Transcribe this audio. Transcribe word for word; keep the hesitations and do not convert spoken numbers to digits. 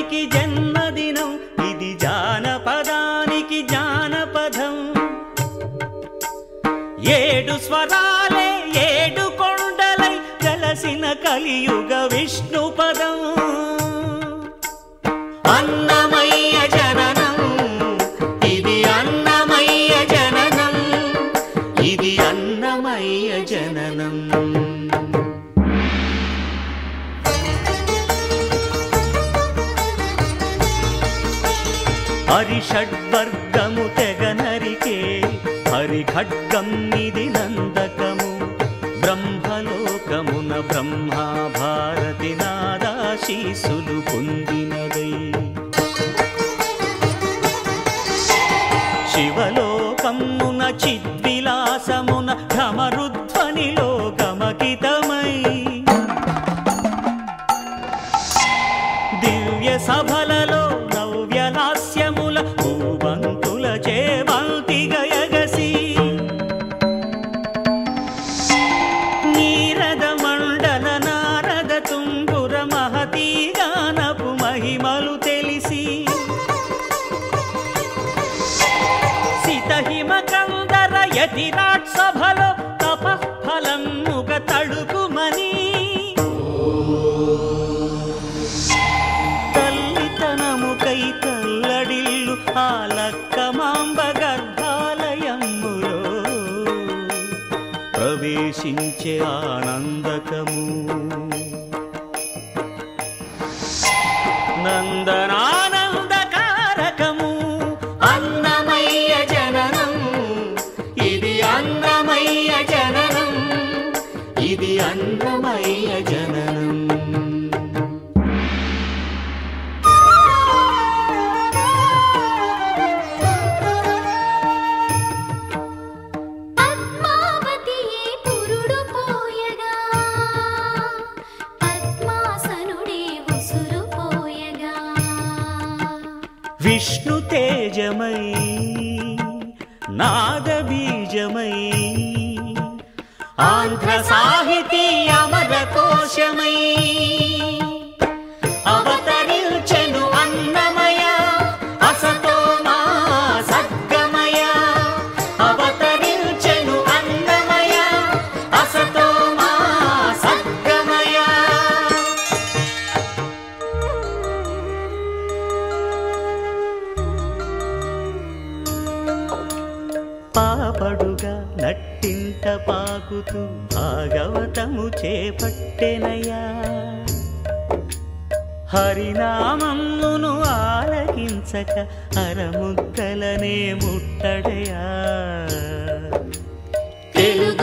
జానపదానికి జన్మదినం, ఇది జానపదానికి జానపదం. ఏడు స్వరాలే ఏడు కొండలై కలసిన కలియుగ విష్ణు పదం. అన్నమయ్య జననం, ఇది అన్నమయ్య జననం, ఇది అన్నమయ్య జననం. హరిషడ్వర్గము తెగ నరికే హరిఖడ్గం ఇది నందకము. బ్రహ్మలోకమున బ్రహ్మా భారతి నాదాశీసులు పొందినదై. శివలోకమున చిద్విలాసమున ఢమరుధ్వనిలో గమకితమై. దివ్య సభలలో నవ్యలాస్యముల భూవంతుల చేవంతి గయగసి. నీరద మండల నారద తుంగుర మహతీ గానపు మహిమలు తెలిసి. సితహిమ కందర యతిరాట్ సభలో తపఃఫలముగ తడుకుమని. తల్లితనముకై తల్లడిల్లు ఆ లక్కమాంబ గర్భాలయములో ప్రవేశించే ఆనందకము. నందనానందకారకము అన్నమయ్య జననం, ఇది అన్నమయ్య జననం, ఇది అన్నమయ్య జననం. విష్ణు తేజమై నాదబీజమై ఆంధ్ర సాహితీ అమర కోశమై అవతరించెను అన్నమయ అసతో మా సద్గమయ. అవతరించెను అన్నమయ అసతో మా సద్గమయ. పాపడుగా నట్టింట పాకుతూ భాగవతము చేపట్టెనయా. హరినామమును ఆలకించక అరముద్దలనే ముట్టడయా. తెలుగు